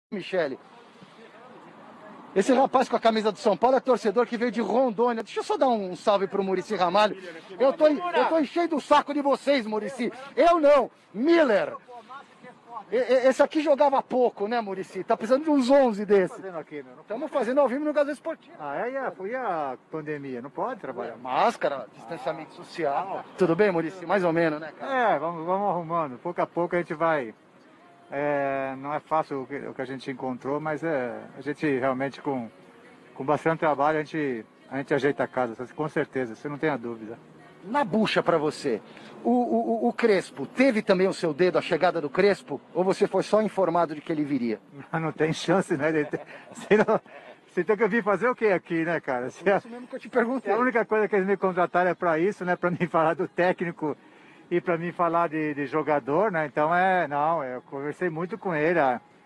Michele. Esse rapaz com a camisa do São Paulo é torcedor que veio de Rondônia. Deixa eu só dar um salve pro Muricy Ramalho. Eu tô enchendo o saco de vocês, Muricy. Eu não, Miller. Esse aqui jogava pouco, né, Muricy? Tá precisando de uns 11 desses. Estamos fazendo ao vivo no Gazeta Esportivo. Foi a pandemia, não pode trabalhar. Máscara, distanciamento social. Tudo bem, Muricy? Mais ou menos, né, cara? Vamos arrumando. Pouco a pouco a gente vai. Não é fácil o que a gente encontrou, mas a gente realmente com bastante trabalho a gente ajeita a casa, com certeza, você não tenha dúvida. Na bucha pra você, o Crespo, teve também o seu dedo, a chegada do Crespo, ou você foi só informado de que ele viria? Não tem chance, né? Você tem que vir fazer o que aqui, né, cara? Isso mesmo que eu te perguntei. A única coisa que eles me contrataram é pra isso, né? Pra mim falar do técnico e para mim falar de jogador, né? Então eu conversei muito com ele.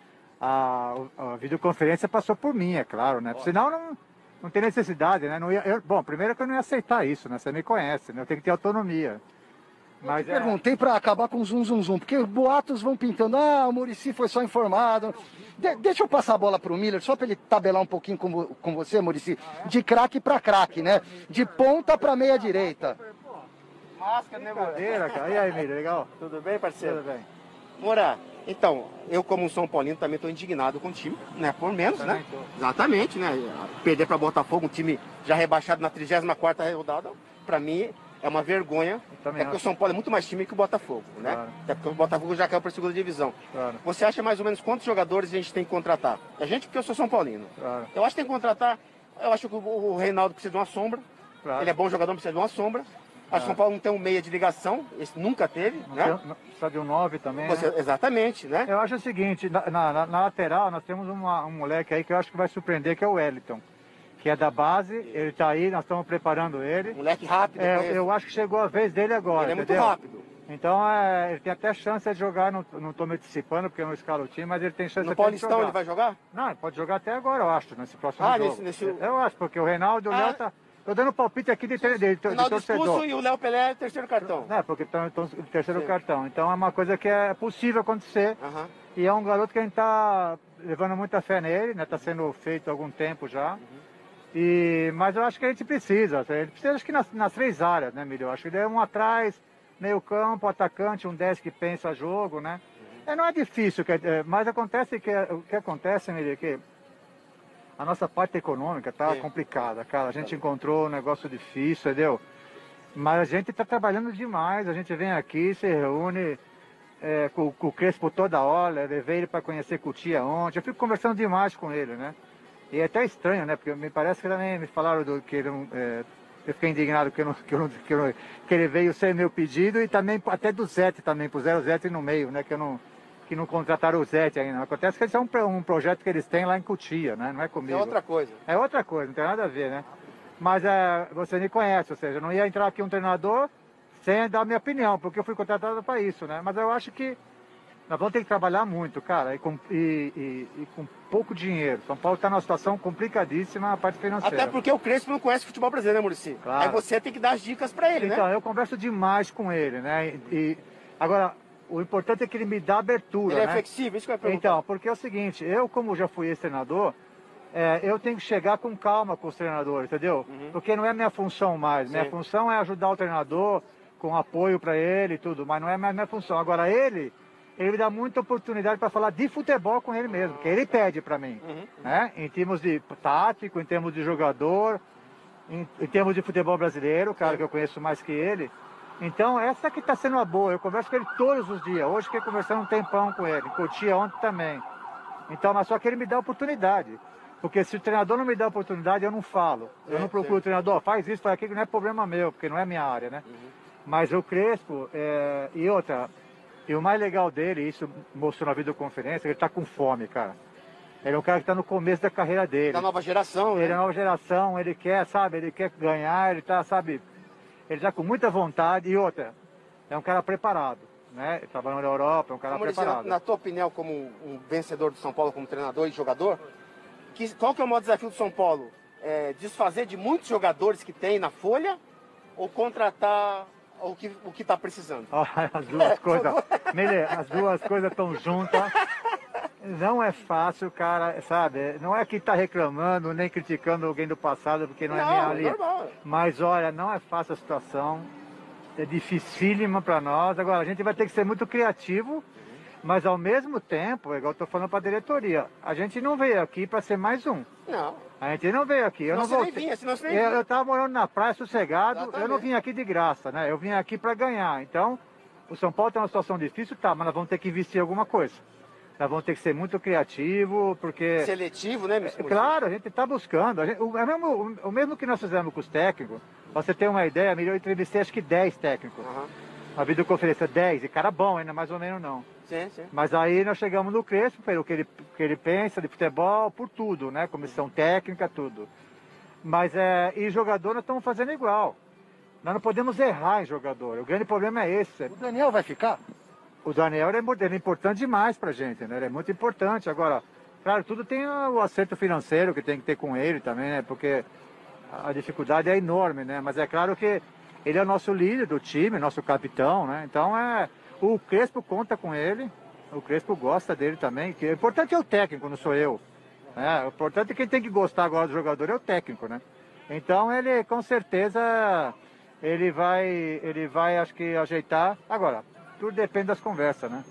A videoconferência passou por mim, é claro, né? Senão não tem necessidade, né? Bom, primeiro que eu não ia aceitar isso, né? Você me conhece, né? Eu tenho que ter autonomia. Mas eu perguntei para acabar com o zum, porque boatos vão pintando. O Muricy foi só informado. Deixa eu passar a bola pro Miller, só para ele tabelar um pouquinho com você, Muricy. De craque para craque, né? De ponta para meia direita. Máscara, né, Madeira, cara? E aí, Miller, legal? Tudo bem, parceiro? Tudo bem. Moura, então, eu como São Paulino também estou indignado com o time, né? Por menos, né? Exatamente, né? Perder para Botafogo, um time já rebaixado na 34ª rodada, para mim é uma vergonha. Porque o São Paulo é muito mais time que o Botafogo, né? Claro. Até porque o Botafogo já caiu para a segunda divisão. Claro. Você acha mais ou menos quantos jogadores a gente tem que contratar? A gente, porque eu sou São Paulino. Claro. Eu acho que tem que contratar, eu acho que o Reinaldo precisa de uma sombra. Claro. Ele é bom jogador, precisa de uma sombra. Acho que o São Paulo não tem um meia de ligação, esse nunca teve, né? Precisa de um 9 também, Você, né? Exatamente, né? Eu acho o seguinte, na lateral nós temos um moleque aí que eu acho que vai surpreender, que é o Wellington, que é da base, ele tá aí, nós estamos preparando ele. Moleque rápido. Eu acho que chegou a vez dele agora, Ele é entendeu? muito rápido. Então, ele tem até chance de jogar, não estou me antecipando porque eu não escalo o time, mas ele tem chance No até de Paulistão jogar. ele vai jogar? Não, ele pode jogar até agora, eu acho, nesse próximo jogo. Nesse... Eu acho, porque o Reinaldo e o Léo tá... Tô dando palpite aqui de Reinaldo torcedor. expulso e o Léo Pelé é terceiro cartão. Porque estão no terceiro cartão. Então é uma coisa que é possível acontecer. Uhum. E é um garoto que a gente tá levando muita fé nele, né? Tá sendo feito há algum tempo já. Mas eu acho que a gente precisa acho que nas três áreas, né, Milho? Eu acho que é um atrás, meio campo, atacante, um 10 que pensa jogo, né? Não é difícil, mas acontece o que acontece, Milho, que a nossa parte econômica tá complicada, cara. A gente encontrou um negócio difícil, entendeu? Mas a gente tá trabalhando demais, a gente vem aqui, se reúne com o Crespo toda hora, levei ele para conhecer Cotia ontem, eu fico conversando demais com ele, né? E é até estranho, né? Porque me parece que também me falaram que ele não... eu fiquei indignado que ele veio sem meu pedido e também até do Zete também, puseram o Zete no meio, né? Que não contrataram o Zete ainda. Acontece que esse é um projeto que eles têm lá em Cotia, né? Não é comigo. É outra coisa. É outra coisa, não tem nada a ver, né? Mas você me conhece, ou seja, eu não ia entrar aqui um treinador sem dar a minha opinião, porque eu fui contratado para isso, né? Mas eu acho que nós vamos ter que trabalhar muito, cara, e com pouco dinheiro. São Paulo está numa situação complicadíssima na parte financeira. Até porque o Crespo não conhece futebol brasileiro, né, Muricy? Claro. Aí você tem que dar as dicas para ele, então, né? eu converso demais com ele, né? Agora, o importante é que ele me dá abertura, Ele é né? flexível, isso que eu ia perguntar. Então, porque é o seguinte, eu como já fui ex-treinador, eu tenho que chegar com calma com os treinadores, entendeu? Porque não é minha função mais. Minha função é ajudar o treinador, com apoio para ele e tudo, mas não é minha função. Agora ele me dá muita oportunidade para falar de futebol com ele mesmo, que ele pede para mim, né? Em termos de tático, em termos de jogador, em termos de futebol brasileiro, cara, que eu conheço mais que ele. Então, essa que está sendo uma boa. Eu converso com ele todos os dias. Hoje fiquei conversando um tempão com ele. Cotia ontem também. Então, mas só que ele me dá oportunidade. Porque se o treinador não me dá oportunidade, eu não falo. Eu não procuro o treinador, faz isso, faz aquilo, não é problema meu, porque não é minha área, né? Mas o Crespo, e outra, e o mais legal dele, isso mostrou na videoconferência, ele está com fome, cara. Ele é um cara que está no começo da carreira dele. Da nova geração, né? Ele é nova geração, ele quer, sabe, ele quer ganhar, ele tá, sabe, ele tá com muita vontade. E outra, é um cara preparado, né? Ele trabalhou na Europa, é um cara preparado. Na tua opinião, como um vencedor do São Paulo, como treinador e jogador, qual que é o maior desafio do São Paulo? Desfazer de muitos jogadores que tem na folha ou contratar o que está precisando? As duas coisas, Mele, as duas coisas estão juntas. Não é fácil, cara, sabe? Não é que tá reclamando, nem criticando alguém do passado, porque não é minha linha. Normal. Mas olha, não é fácil a situação. É dificílima para nós. Agora, a gente vai ter que ser muito criativo, mas ao mesmo tempo, igual eu tô falando para a diretoria, a gente não veio aqui para ser mais um. Não. A gente não veio aqui. Eu não voltei. Vinha, senão você nem vinha. Eu tava morando na praia sossegado, Exatamente. eu não vim aqui de graça, né? Eu vim aqui para ganhar. Então, o São Paulo tem uma situação difícil, tá, mas nós vamos ter que investir em alguma coisa. Nós vamos ter que ser muito criativo, porque... Seletivo, né, Mr. Claro, a gente está buscando. O mesmo que nós fizemos com os técnicos, pra você ter uma ideia, eu entrevistei acho que 10 técnicos. A videoconferência 10, e cara bom ainda, mais ou menos não. Sim. Mas aí nós chegamos no Crespo, pelo que ele pensa de futebol, por tudo, né? Comissão técnica, tudo. Mas e jogador nós estamos fazendo igual. Nós não podemos errar em jogador. O grande problema é esse. O Daniel vai ficar? O Daniel ele é importante demais pra gente, né? Ele é muito importante. Agora, claro, tudo tem o acerto financeiro que tem que ter com ele também, né? Porque a dificuldade é enorme, né? Mas é claro que ele é o nosso líder do time, nosso capitão, né? Então o Crespo conta com ele, o Crespo gosta dele também. Que o importante é o técnico, não sou eu. Né? O importante é quem tem que gostar agora do jogador é o técnico, né? Então ele, com certeza, ele vai, acho que, ajeitar. Agora, tudo depende das conversas, né?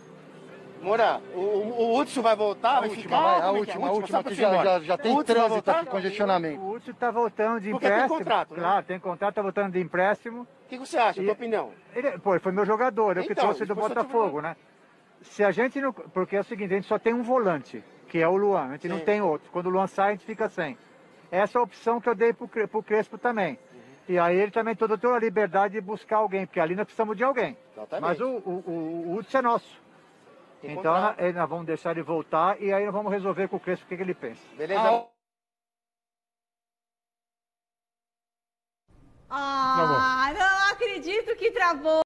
Moura, o Hudson vai voltar? Vai ficar? A última que já tem trânsito aqui, congestionamento. O Hudson tá voltando de Porque empréstimo. tem contrato, né? Claro, tem contrato, tá voltando de empréstimo. O que você acha, tua opinião? Ele foi meu jogador, eu que Então, trouxe do depois eu te Botafogo, né? Se a gente não... Porque é o seguinte, a gente só tem um volante, que é o Luan. A gente não tem outro. Quando o Luan sai, a gente fica sem. Essa é a opção que eu dei pro Crespo também. E aí ele também toda a liberdade de buscar alguém, porque ali nós precisamos de alguém. Exatamente. Mas o Hudson é nosso. Tem Então contrato. nós vamos deixar ele voltar e aí nós vamos resolver com o Crespo o que ele pensa. Beleza? Não acredito que travou.